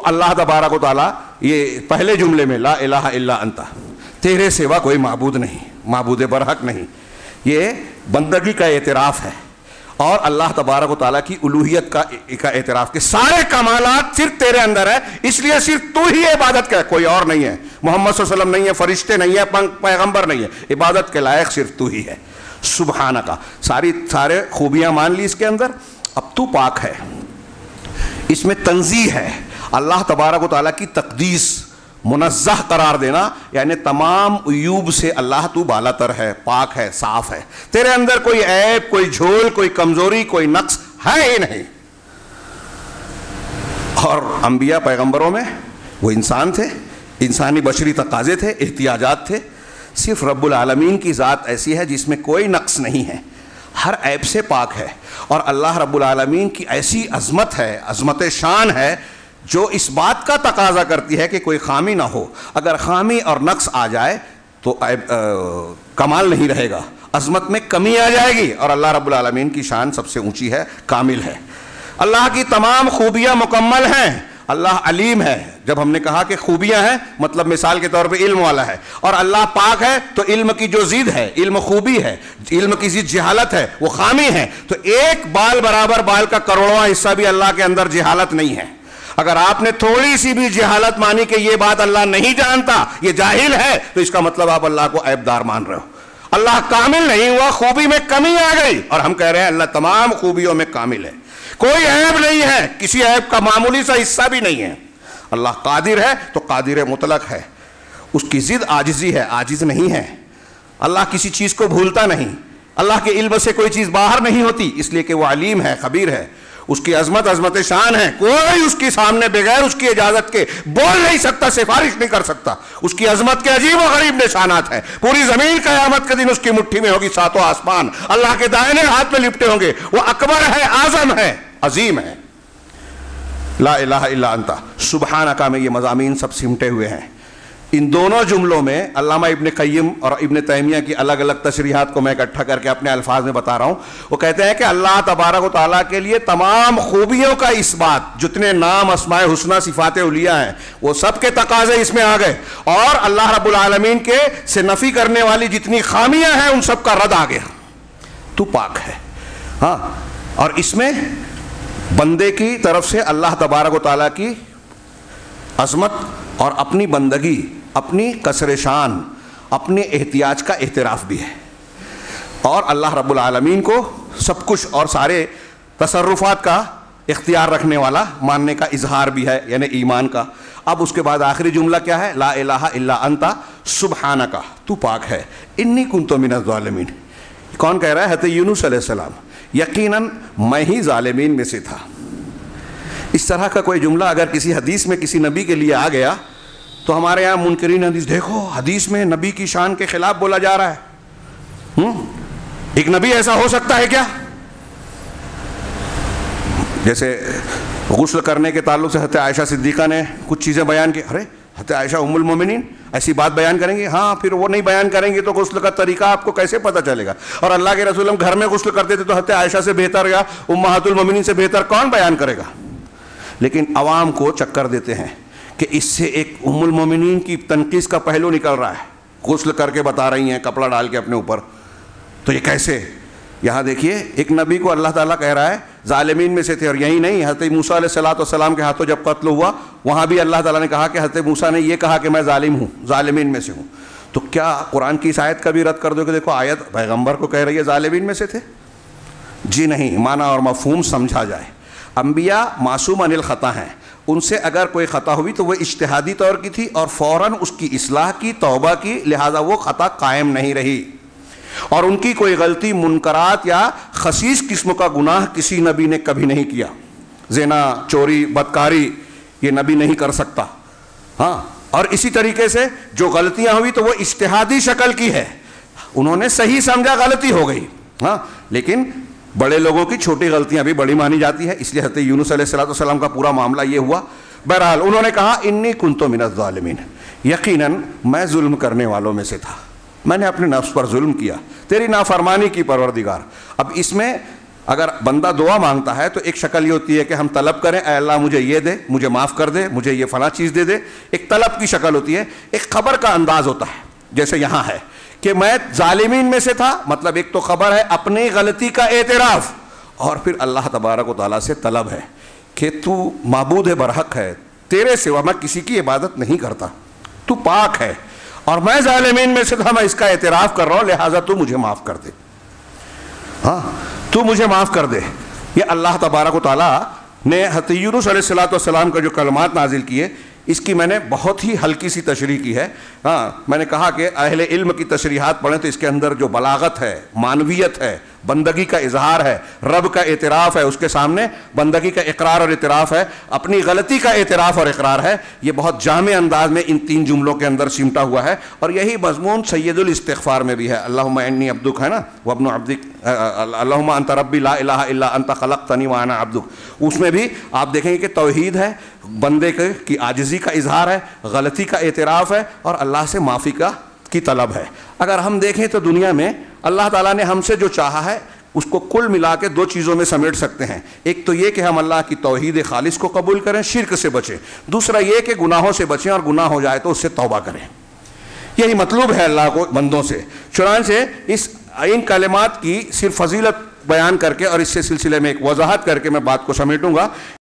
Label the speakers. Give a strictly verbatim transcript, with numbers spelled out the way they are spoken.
Speaker 1: تو اللہ تبارک و تعالیٰ یہ پہلے جملے میں لا الہ الا انت، تیرے سوا کوئی معبود نہیں، معبود برحق نہیں، یہ بندگی کا اعتراف ہے اور اللہ تبارک و تعالیٰ کی الوہیت کا کا اعتراف کہ سارے کمالات صرف تیرے اندر ہے، اس لیے صرف تو ہی عبادت کا ہے، کوئی اور نہیں ہے، محمد صلی اللہ علیہ وسلم نہیں ہے، فرشتے نہیں ہے، پیغمبر نہیں ہے، عبادت کے لائق صرف تو ہی ہے۔ سبحانک، ساری سارے خوبیاں مان لی اس کے اندر، اب تو پاک ہے۔ اس میں تنزیہ ہے، اللہ تبارک و تعالیٰ کی تقدیس، منزہ قرار دینا، یعنی تمام عیوب سے اللہ تو بالا تر ہے، پاک ہے، صاف ہے، تیرے اندر کوئی عیب، کوئی جھول، کوئی کمزوری، کوئی نقص ہے ہی نہیں۔ اور انبیاء پیغمبروں میں وہ انسان تھے، انسانی بشری تقاضے تھے، احتیاجات تھے، صرف رب العالمین کی ذات ایسی ہے جس میں کوئی نقص نہیں ہے، ہر عیب سے پاک ہے، اور اللہ رب العالمین کی ایسی عظمت ہے، عظمت شان ہے جو اس بات کا تقاضا کرتی ہے کہ کوئی خامی نہ ہو، اگر خامی اور نقص آ جائے تو کمال نہیں رہے گا، عظمت میں کمی آ جائے گی، اور اللہ رب العالمین کی شان سب سے اونچی ہے، کامل ہے، اللہ کی تمام خوبیاں مکمل ہیں، اللہ علیم ہے۔ جب ہم نے کہا کہ خوبیاں ہیں مطلب مثال کے طور پہ علم والا ہے، اور اللہ پاک ہے تو علم کی جو ضد ہے، علم خوبی ہے، علم کی ضد جہالت ہے، وہ خامی ہے، تو ایک بال برابر بال کا کروڑواں حصہ بھی اللہ کے اندر جہالت نہیں ہے۔ اگر آپ نے تھوڑی سی بھی جہالت مانی کہ یہ بات اللہ نہیں جانتا، یہ جاہل ہے، تو اس کا مطلب آپ اللہ کو عیب دار مان رہے ہو۔ اللہ کامل نہیں ہوا، خوبی میں کمی آ گئی، اور ہم کہہ رہے ہیں اللہ تمام خوبیوں میں کامل ہے، کوئی عیب نہیں ہے، کسی عیب کا معمولی سا حصہ بھی نہیں ہے۔ اللہ قادر ہے تو قادر مطلق ہے، اس کی ضد عاجزی ہے، عاجز نہیں ہے، اللہ کسی چیز کو بھولتا نہیں، اللہ کے علم سے کوئی چیز باہر نہیں ہوتی، اس لیے کہ وہ علیم ہے، خبیر ہے، اس کی عظمت عظمت شان ہے، کوئی اس کے سامنے بغیر اس کی اجازت کے بول نہیں سکتا، سفارش نہیں کر سکتا، اس کی عظمت کے عجیب و غریب نشانات ہیں، پوری زمین قیامت کے دن اس کی مٹھی میں ہوگی، ساتوں آسمان اللہ کے دائنے ہاتھ میں لپٹے ہوں گے، وہ اکبر ہے، اعظم ہے، عظیم ہے۔ لا الہ الا انت، سبحانک میں یہ مضامین سب سمٹے ہوئے ہیں۔ ان دونوں جملوں میں علامہ ابن قیم اور ابن تیمیہ کی الگ الگ تشریحات کو میں اکٹھا کر کے اپنے الفاظ میں بتا رہا ہوں۔ وہ کہتے ہیں کہ اللہ تبارک و تعالیٰ کے لیے تمام خوبیوں کا اس بات، جتنے نام اسماء حسنہ صفات علیہ ہیں، وہ سب کے تقاضے اس میں آ گئے، اور اللہ رب العالمین کے سے نفی کرنے والی جتنی خامیاں ہیں ان سب کا رد آ گیا، تو پاک ہے۔ ہاں، اور اس میں بندے کی طرف سے اللہ تبارک و تعالیٰ کی عظمت اور اپنی بندگی، اپنی قصر شان، اپنے احتیاج کا اعتراف بھی ہے، اور اللہ رب العالمین کو سب کچھ اور سارے تصرفات کا اختیار رکھنے والا ماننے کا اظہار بھی ہے، یعنی ایمان کا۔ اب اس کے بعد آخری جملہ کیا ہے؟ لا الہ الا انت سبحانک، تو پاک ہے، انی کنت من الظالمین۔ کون کہہ رہا ہے؟ حضرت یونس علیہ السلام، یقیناً میں ہی ظالمین میں سے تھا۔ اس طرح کا کوئی جملہ اگر کسی حدیث میں کسی نبی کے لیے آ گیا تو ہمارے یہاں منکرین حدیث، دیکھو حدیث میں نبی کی شان کے خلاف بولا جا رہا ہے، ہم ایک نبی ایسا ہو سکتا ہے کیا؟ جیسے غسل کرنے کے تعلق سے حضرت عائشہ صدیقہ نے کچھ چیزیں بیان کی، ارے حضرت عائشہ ام المومنین ایسی بات بیان کریں گے؟ ہاں، پھر وہ نہیں بیان کریں گے تو غسل کا طریقہ آپ کو کیسے پتہ چلے گا؟ اور اللہ کے رسول ہم گھر میں غسل کرتے تھے تو حضرت عائشہ سے بہتر یا امہات المومنین سے بہتر کون بیان کرے گا؟ لیکن عوام کو چکر دیتے ہیں کہ اس سے ایک ام المومنین کی تنقیص کا پہلو نکل رہا ہے، غسل کر کے بتا رہی ہیں کپڑا ڈال کے اپنے اوپر، تو یہ کیسے؟ یہاں دیکھیے ایک نبی کو اللہ تعالیٰ کہہ رہا ہے ظالمین میں سے تھے، اور یہی نہیں، حضرت موسیٰ علیہ الصلوۃ والسلام کے ہاتھوں جب قتل ہوا وہاں بھی اللہ تعالیٰ نے کہا کہ حضرت موسیٰ نے یہ کہا کہ میں ظالم ہوں، ظالمین میں سے ہوں۔ تو کیا قرآن کی اس آیت کا بھی رد کر دو کہ دیکھو آیت پیغمبر کو کہہ رہی ہے ظالمین میں سے تھے؟ جی نہیں، معنی اور مفہوم سمجھا جائے۔ انبیاء معصوم عن الخطا ہیں، ان سے اگر کوئی خطا ہوئی تو وہ اجتہادی طور کی تھی اور فوراً اس کی اصلاح کی، توبہ کی، لہذا وہ خطا قائم نہیں رہی، اور ان کی کوئی غلطی، منکرات یا خسیس قسم کا گناہ کسی نبی نے کبھی نہیں کیا۔ زنا، چوری، بدکاری یہ نبی نہیں کر سکتا۔ ہاں، اور اسی طریقے سے جو غلطیاں ہوئی تو وہ اجتہادی شکل کی ہے، انہوں نے صحیح سمجھا، غلطی ہو گئی، ہاں، لیکن بڑے لوگوں کی چھوٹی غلطیاں بھی بڑی مانی جاتی ہے، اس لیے حضرت یونس علیہ الصلوۃ والسلام کا پورا معاملہ یہ ہوا۔ بہرحال انہوں نے کہا انی کنت من الظالمین، یقیناً میں ظلم کرنے والوں میں سے تھا، میں نے اپنے نفس پر ظلم کیا، تیری نافرمانی کی پروردگار۔ اب اس میں اگر بندہ دعا مانگتا ہے تو ایک شکل یہ ہوتی ہے کہ ہم طلب کریں اے اللہ مجھے یہ دے، مجھے معاف کر دے، مجھے یہ فلاں چیز دے دے، ایک طلب کی شکل ہوتی ہے. ایک خبر کا انداز ہوتا ہے جیسے یہاں ہے کہ میں ظالمین میں سے تھا، مطلب ایک تو خبر ہے اپنی غلطی کا اعتراف، اور پھر اللہ تبارک و تعالیٰ سے طلب ہے کہ تو معبود برحق ہے، تیرے سوا میں کسی کی عبادت نہیں کرتا، تو پاک ہے اور میں ظالمین میں سے تھا، میں اس کا اعتراف کر رہا ہوں، لہٰذا تو مجھے معاف کر دے. ہاں تو مجھے معاف کر دے. یہ اللہ تبارک و تعالیٰ نے حضرت یونس علیہ الصلوۃ والسلام کا جو کلمات نازل کیے، اس کی میں نے بہت ہی ہلکی سی تشریح کی ہے. ہاں میں نے کہا کہ اہل علم کی تشریحات پڑھیں تو اس کے اندر جو بلاغت ہے، معنویت ہے، بندگی کا اظہار ہے، رب کا اعتراف ہے، اس کے سامنے بندگی کا اقرار اور اعتراف ہے، اپنی غلطی کا اعتراف اور اقرار ہے. یہ بہت جامع انداز میں ان تین جملوں کے اندر سمٹا ہوا ہے، اور یہی مضمون سید الاستغفار میں بھی ہے. اللہم انی عبدک ہے نا، وابن عبدک، اللہم انت ربی لا الہ الا انت خلقتنی وانا عبدک. اس میں بھی آپ دیکھیں گے کہ توحید ہے، بندے کی عاجزی کا اظہار ہے، غلطی کا اعتراف ہے، اور اللہ سے معافی کا کی طلب ہے. اگر ہم دیکھیں تو دنیا میں اللہ تعالیٰ نے ہم سے جو چاہا ہے اس کو کل ملا کے دو چیزوں میں سمیٹ سکتے ہیں. ایک تو یہ کہ ہم اللہ کی توحید خالص کو قبول کریں، شرک سے بچیں. دوسرا یہ کہ گناہوں سے بچیں اور گناہ ہو جائے تو اس سے توبہ کریں. یہی مطلوب ہے اللہ کو بندوں سے. چنانچہ اس ان کلمات کی صرف فضیلت بیان کر کے اور اس سے سلسلے میں ایک وضاحت کر کے میں بات کو سمیٹوں گا.